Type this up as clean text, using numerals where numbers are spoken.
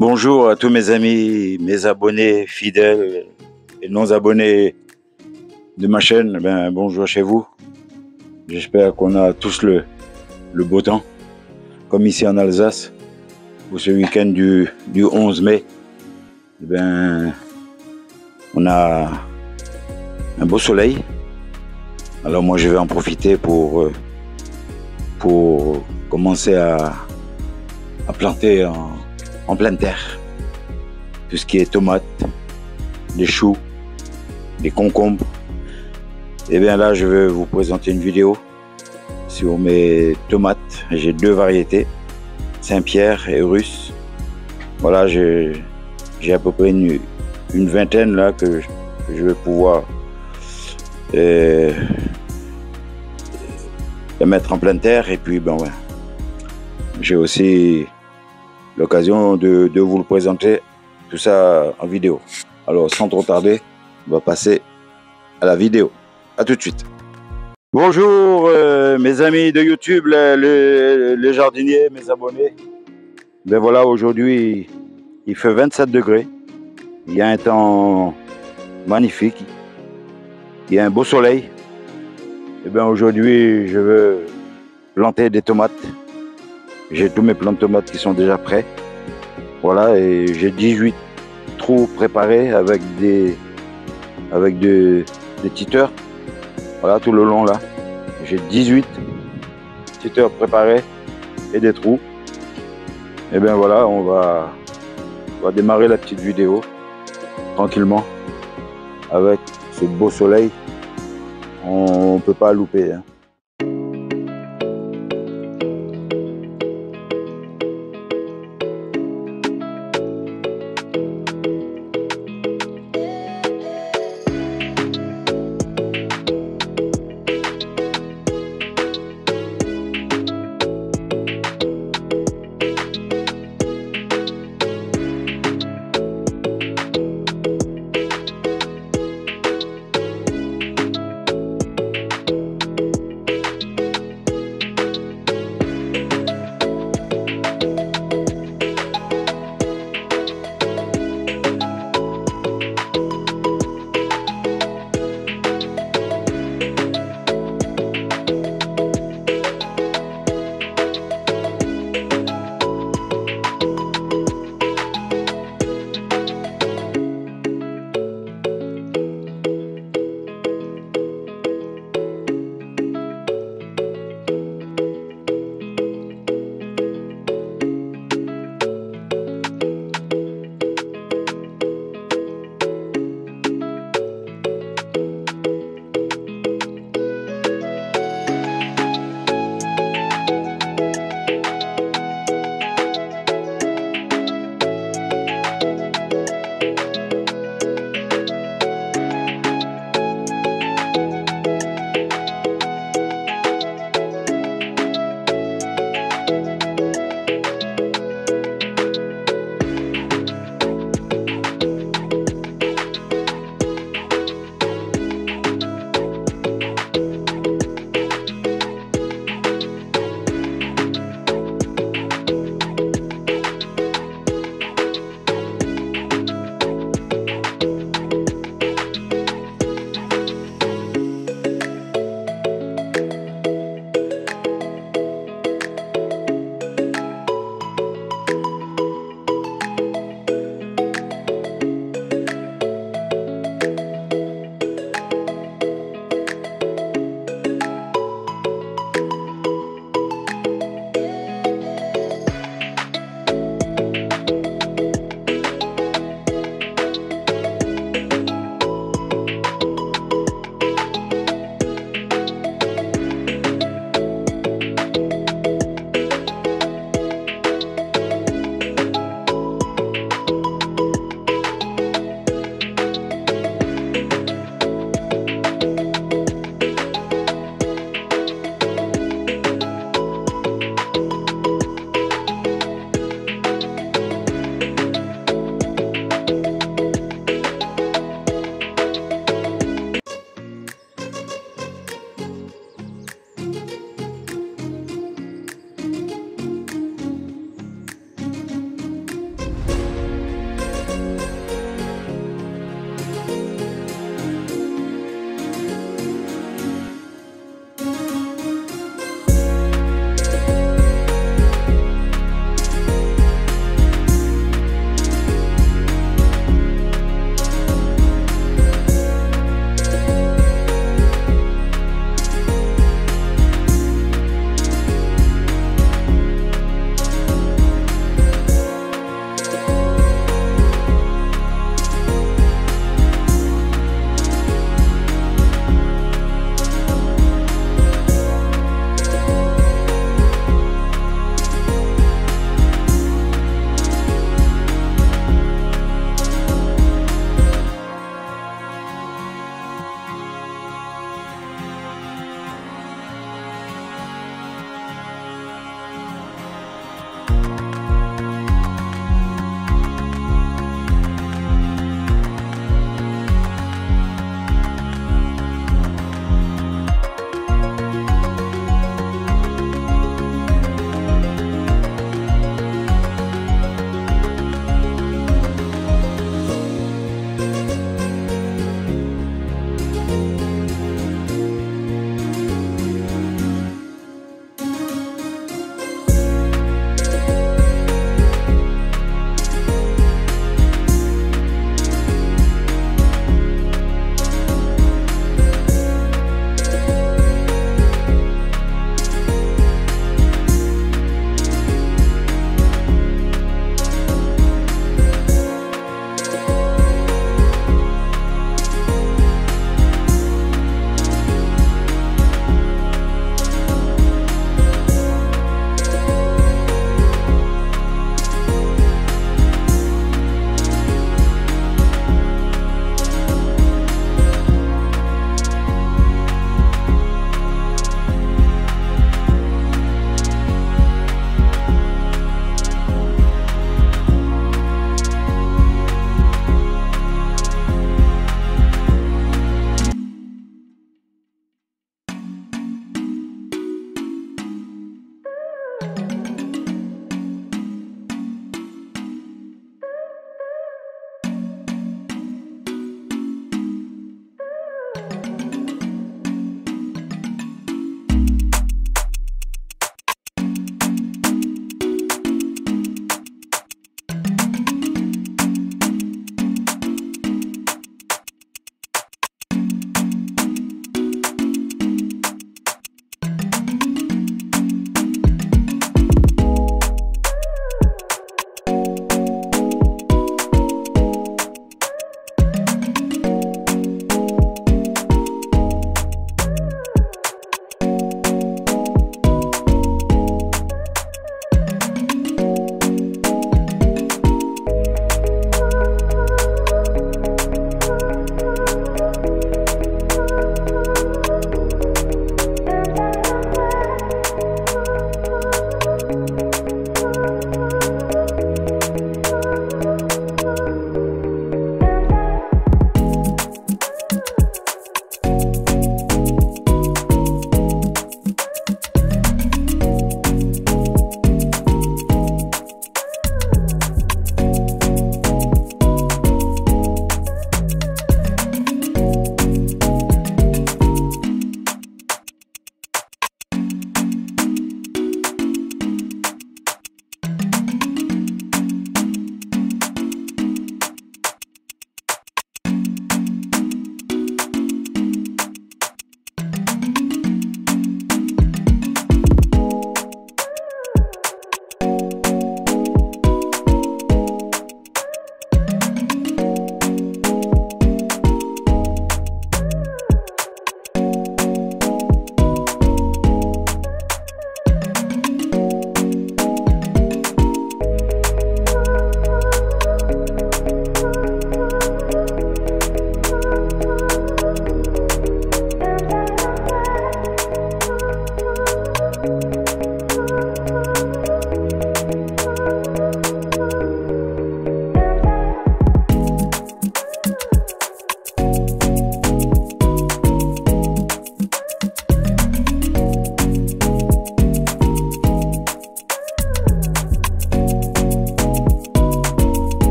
Bonjour à tous mes amis, mes abonnés fidèles et non abonnés de ma chaîne. Bonjour chez vous. J'espère qu'on a tous le beau temps, comme ici en Alsace, pour ce week-end du 11 mai. On a un beau soleil. Alors moi, je vais en profiter pour commencer à planter en pleine terre tout ce qui est tomates, des choux, des concombres. Et bien là, je vais vous présenter une vidéo sur mes tomates. J'ai deux variétés, Saint-Pierre et Russe. Voilà, j'ai à peu près une vingtaine là que je vais pouvoir les mettre en pleine terre. Et puis j'ai aussi l'occasion de vous le présenter, tout ça en vidéo. Alors sans trop tarder, on va passer à la vidéo. À tout de suite. Bonjour mes amis de YouTube, les jardiniers, mes abonnés. Ben voilà, aujourd'hui il fait 27 degrés. Il y a un temps magnifique. Il y a un beau soleil. Et bien aujourd'hui je veux planter des tomates. J'ai tous mes plants de tomates qui sont déjà prêts. Voilà, et j'ai 18 trous préparés avec des titeurs. Voilà, tout le long là. J'ai 18 titeurs préparés et des trous. Et bien voilà, on va démarrer la petite vidéo tranquillement avec ce beau soleil. On ne peut pas louper, hein.